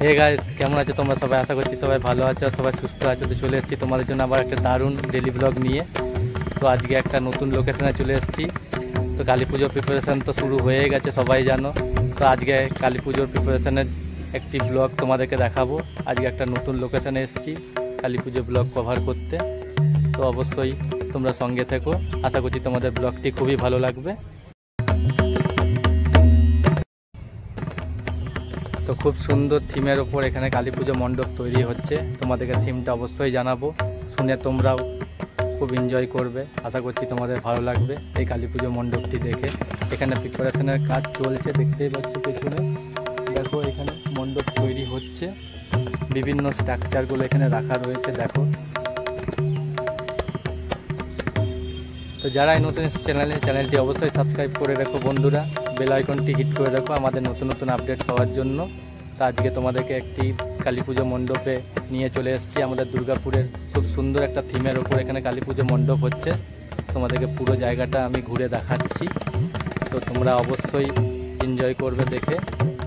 Hey guys, কেমন আছো তোমরা সবাই? আশা করছি সবাই ভালো আছো, সবাই সুস্থ আছো। তো চলে এসেছি তোমাদের জন্য আবার একটা দারুণ ডেলি ব্লগ নিয়ে। তো আজকে একটা নতুন লোকেশনে চলে এসেছি। তো কালী পুজোর প্রিপারেশান তো শুরু হয়ে গেছে, সবাই জানো। তো আজকে কালী পুজোর প্রিপারেশানের একটি ব্লগ তোমাদেরকে দেখাবো। আজকে একটা নতুন লোকেশনে এসেছি কালী পুজো ব্লগ কভার করতে। তো অবশ্যই তোমরা সঙ্গে থেকো, আশা করছি তোমাদের ব্লগটি খুবই ভালো লাগবে। তো খুব সুন্দর থিমের ওপর এখানে কালী পুজো মণ্ডপ তৈরি হচ্ছে। তোমাদেরকে থিমটা অবশ্যই জানাবো, শুনে তোমরাও খুব এনজয় করবে। আশা করছি তোমাদের ভালো লাগবে এই কালী পুজো মণ্ডপটি দেখে। এখানে প্রিপারেশনের কাজ চলছে, দেখতেই পাচ্ছ পেছনে। দেখো এখানে মণ্ডপ তৈরি হচ্ছে, বিভিন্ন স্ট্রাকচারগুলো এখানে রাখা রয়েছে দেখো। তো যারা এই নতুন চ্যানেলটি অবশ্যই সাবস্ক্রাইব করে রাখো বন্ধুরা, বেল আইকনটি হিট করে রাখো আমাদের নতুন নতুন আপডেট পাওয়ার জন্য। তো আজকে তোমাদেরকে একটি কালী পুজো মণ্ডপে নিয়ে চলে এসেছি আমাদের দুর্গাপুরের খুব সুন্দর একটা থিমের ওপর এখানে কালী পুজো মণ্ডপ হচ্ছে। তোমাদেরকে পুরো জায়গাটা আমি ঘুরে দেখাচ্ছি, তো তোমরা অবশ্যই এনজয় করবে দেখে।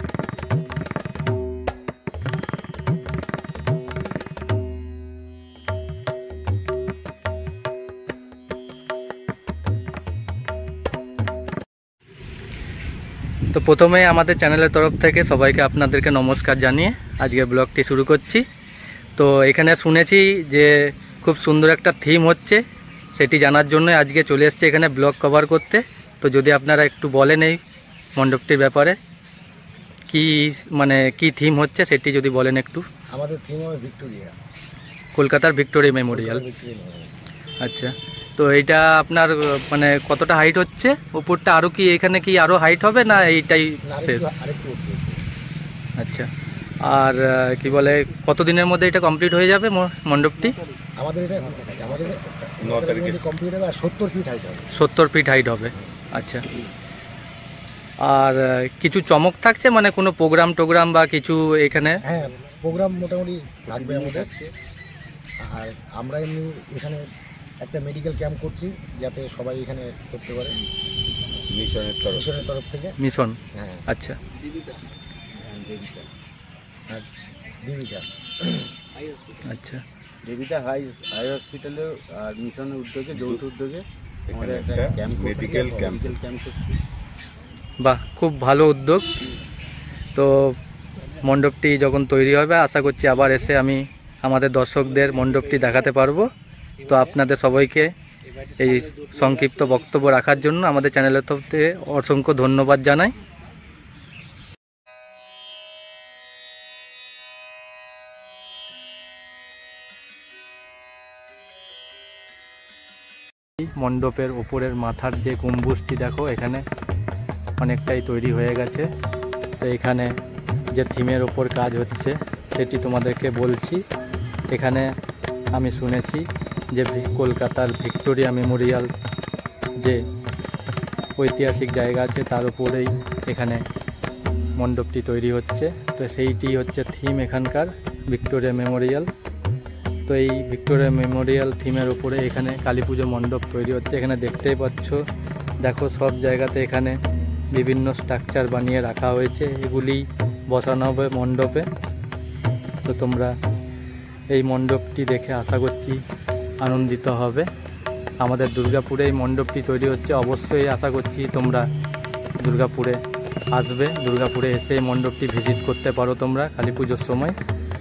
তো প্রথমে আমাদের চ্যানেলের তরফ থেকে সবাইকে আপনাদেরকে নমস্কার জানিয়ে আজকে ব্লগটি শুরু করছি। তো এখানে শুনেছি যে খুব সুন্দর একটা থিম হচ্ছে, সেটি জানার জন্য আজকে চলে এসেছি এখানে ব্লগ কভার করতে। তো যদি আপনারা একটু বলেন এই মণ্ডপটির ব্যাপারে কি থিম হচ্ছে সেটি যদি বলেন একটু। আমাদের থিম হবে ভিক্টোরিয়া, কলকাতার ভিক্টোরিয়া মেমোরিয়াল। আচ্ছা, তো এইটা আপনার কতটা হাইট হচ্ছে উপরটা? আরও কি এখানে কি আরও হাইট হবে না এইটাই শেষ? আচ্ছা, আর কি বলে কতদিনের মধ্যে এটা কমপ্লিট হয়ে যাবে মণ্ডপটি? আমাদের এটা কমপ্লিট হবে, 70 ফিট হাইট হবে। 70 ফিট হাইট হবে। আচ্ছা, আর কিছু চমক থাকছে কোনো প্রোগ্রাম বা কিছু এখানে? হ্যাঁ, প্রোগ্রাম মোটামুটি লাগবে আমাদের। আর আমরা এমনি এখানে একটা মেডিকেল ক্যাম্প করছি যাতে সবাই এখানে করতে পারে, মিশনের তরফ থেকে। মিশন? হ্যাঁ। আচ্ছা, দেবিকা আচ্ছা, দেবিকা হাই হসপিটালে আর মিশনের উদ্যোগে, যৌথ উদ্যোগে আমাদের একটা মেডিকেল ক্যাম্প করছি। বাহ, খুব ভালো উদ্যোগ। তো মণ্ডপটি যখন তৈরি হবে আশা করছি আবার এসে আমি আমাদের দর্শকদের মণ্ডপটি দেখাতে পারবো। তো আপনাদের সবাইকে এই সংক্ষিপ্ত বক্তব্য রাখার জন্য আমাদের চ্যানেলের তরফ থেকে অসংখ্য ধন্যবাদ জানাই। মণ্ডপের ওপরের মাথার যে গম্বুজটি দেখো এখানে অনেকটাই তৈরি হয়ে গেছে। তো এখানে যে থিমের ওপর কাজ হচ্ছে সেটি তোমাদেরকে বলছি। এখানে আমি শুনেছি যে কলকাতার ভিক্টোরিয়া মেমোরিয়াল যে ঐতিহাসিক জায়গা আছে তার উপরেই এখানে মণ্ডপটি তৈরি হচ্ছে। তো সেইটি হচ্ছে থিম এখানকার, ভিক্টোরিয়া মেমোরিয়াল। তো এই ভিক্টোরিয়া মেমোরিয়াল থিমের উপরে এখানে কালী পুজো মণ্ডপ তৈরি হচ্ছে। এখানে দেখতেই পাচ্ছ, দেখো সব জায়গাতে এখানে বিভিন্ন স্ট্রাকচার বানিয়ে রাখা হয়েছে, এগুলি বসানো হবে মণ্ডপে। তো তোমরা এই মণ্ডপটি দেখে আশা করছি আনন্দিত হবে। আমাদের দুর্গাপুরে এই মণ্ডপটি তৈরি হচ্ছে, অবশ্যই আশা করছি তোমরা দুর্গাপুরে আসবে। দুর্গাপুরে এসে এই মণ্ডপটি ভিজিট করতে পারো তোমরা কালী পুজোর সময়।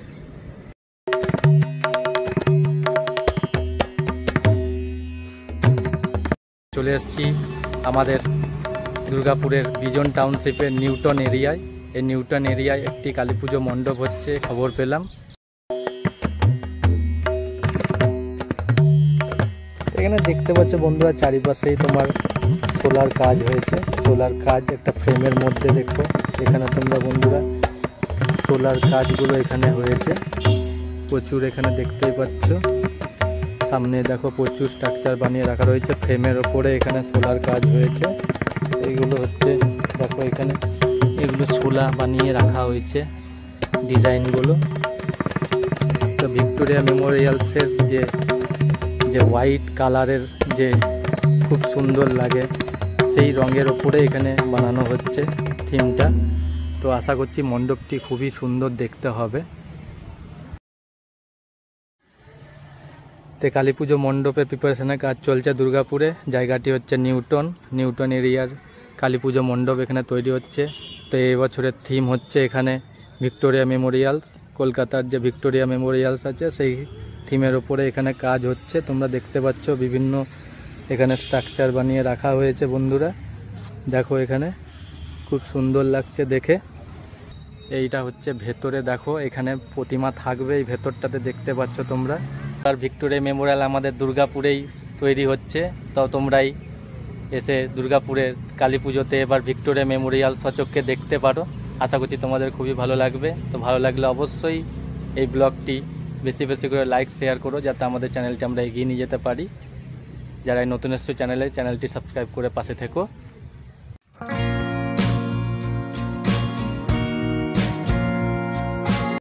চলে এসেছি আমাদের দুর্গাপুরের বিজন টাউনশিপের নিউটন এরিয়ায়। এই নিউটন এরিয়ায় একটি কালী পুজো মণ্ডপ হচ্ছে, খবর পেলাম। এখানে দেখতে পাচ্ছ বন্ধুরা চারিপাশেই তোমার সোলার কাজ হয়েছে, সোলার কাজ একটা ফ্রেমের মধ্যে। দেখো এখানে তোমরা বন্ধুরা সোলার কাজগুলো এখানে হয়েছে প্রচুর, এখানে দেখতেই পাচ্ছ। সামনে দেখো প্রচুর স্ট্রাকচার বানিয়ে রাখা রয়েছে ফ্রেমের ওপরে, এখানে সোলার কাজ হয়েছে। এইগুলো হচ্ছে দেখো এখানে এগুলো সোলা বানিয়ে রাখা হয়েছে ডিজাইনগুলো। তো ভিক্টোরিয়া মেমোরিয়ালসের যে হোয়াইট কালারের যে খুব সুন্দর লাগে সেই রঙের ওপরে এখানে বানানো হচ্ছে থিমটা। তো আশা করছি মণ্ডপটি খুবই সুন্দর দেখতে হবে। তো কালী পুজো মণ্ডপের প্রিপারেশনের কাজ চলছে দুর্গাপুরে। জায়গাটি হচ্ছে নিউটন এরিয়ার কালী পুজো মণ্ডপ এখানে তৈরি হচ্ছে। তো এই বছরের থিম হচ্ছে এখানে ভিক্টোরিয়া মেমোরিয়ালস, কলকাতার যে ভিক্টোরিয়া মেমোরিয়ালস আছে সেই থিমের ওপরে এখানে কাজ হচ্ছে। তোমরা দেখতে পাচ্ছ বিভিন্ন এখানে স্ট্রাকচার বানিয়ে রাখা হয়েছে বন্ধুরা, দেখো এখানে খুব সুন্দর লাগছে দেখে। এইটা হচ্ছে ভেতরে, দেখো এখানে প্রতিমা থাকবে এই ভেতরটাতে, দেখতে পাচ্ছ তোমরা। আর ভিক্টোরিয়া মেমোরিয়াল আমাদের দুর্গাপুরেই তৈরি হচ্ছে। তো তোমরাই এসে দুর্গাপুরের কালী পুজোতে এবার ভিক্টোরিয়া মেমোরিয়াল সচক্ষে দেখতে পারো। আশা করছি তোমাদের খুবই ভালো লাগবে। তো ভালো লাগলে অবশ্যই এই ব্লগটি বেশি বেশি করে লাইক শেয়ার করো, যাতে আমাদের চ্যানেলটি আমরা এগিয়ে নিয়ে যেতে পারি। যারা নতুন এসছো চ্যানেলটি সাবস্ক্রাইব করে পাশে থেকো।